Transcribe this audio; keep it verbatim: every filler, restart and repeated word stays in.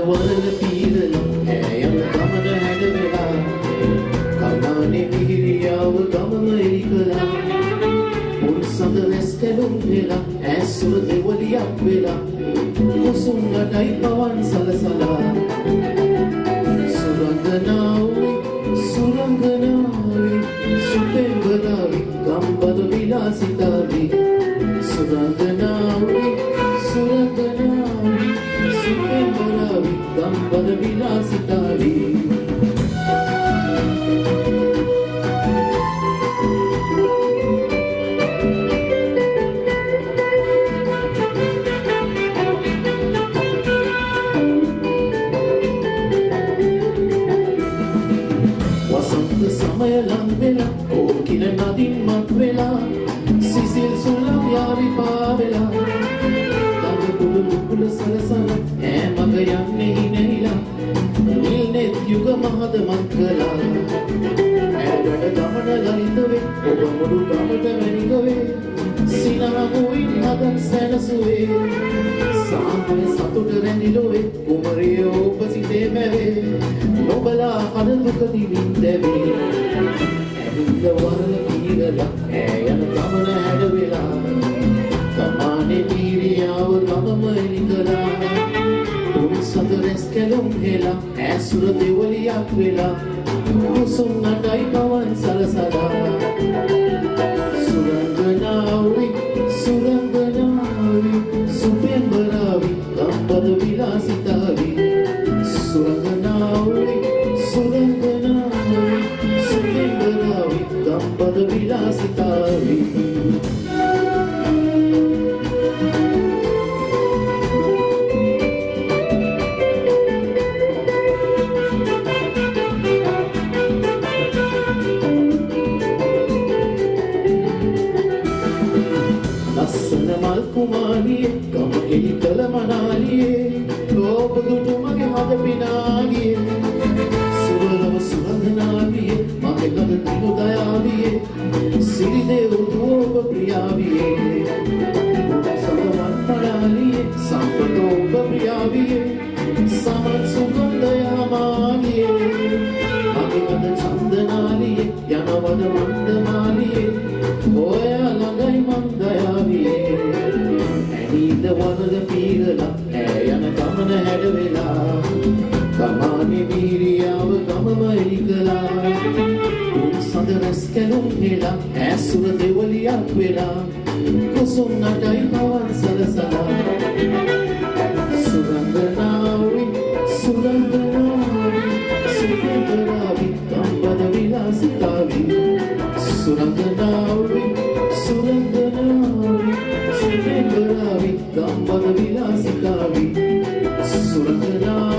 වල පීරලා ඈයම ගමන හැද වෙලා කමානේ මිහිරියාව ගමම එලිකලා මුල් සඳ රැස් කැලුම් වෙලා ඇසුර දෙවලියක් වෙලා කුසුම් නටයි පවන් සලසලා සුරංගනාවේ සුරංගනාවේ සුපෙම්බරාවේ ගම්බද විලාසිතාවේ සුරංගනාවේ සුරංගනාවේ සුපෙම්බරාවේ ගම්බද විලාසිතාවේ समय लंग वेला कोकिल नदी मत वेला सिसिल सुलम यारी पावेला तब कुल कुल सरसन है मग यन्ने ही नहीला नील ने युग महद मंगला ऐडड गमन ललितवे ඔබ මුළු ගමට මැනිකවේ සිනහමුයින් හදන් සැනසුවේ සාමය සතුට රැඳිලුවේ කුමරිය ඔබ සිතේ මැවේ නොබලා හද දුක දිවින් දැවේ ඇවිල්ල වරල පීරලා ඈ යන ගමන හැඩ වෙලා කමානේ පීරියාව ගමම එලිකලා තුන් සඳ රැස් කැලුම් හෙලා ඇසුර දෙවලියක් වෙලා කුසුම් නටයි පවන් සලසලා සුරංගනාවේ සුරංගනාවේ සුපෙම්බරාවේ ගම්බද විලාසිතාවේ සුරංගනාවේ සුරංගනාවේ සුපෙම්බරාවේ ගම්බද විලාසිතාවේ कुमारिये कम एली कल मनालिये लोप दुटु मगे हद पिनागिये सुरलव सुरंधनाविये मगे गद तिनु दयाविये सिरि देव दुओप प्रियाविये सदवन मनालिये संपतोप प्रियाविये समन सुगंधया मागिये मगे गद चंदनालिये यनवद मंदमालिये ओया लंगई मंदयाविये ඇනීද වනද පීරලා ඈ යන ගමන හැඩ වෙලා කමානේ මීරියාව ගමම එලිකලා තුන් සඳ රැස් කැලුම් හෙලා ඇසුර දෙවලියක් වෙලා කුසුම් නටයි පවන් සලසලා සුරංගනාවේ සුරංගනාවේ සුපෙම්බරාවේ ගම්බද විලාසිතාවේ සුරංගනාවේ සුරංගනාවේ සුපෙම්බරාවේ ගම්බද විලාසිතාවේ සුරංගනාවේ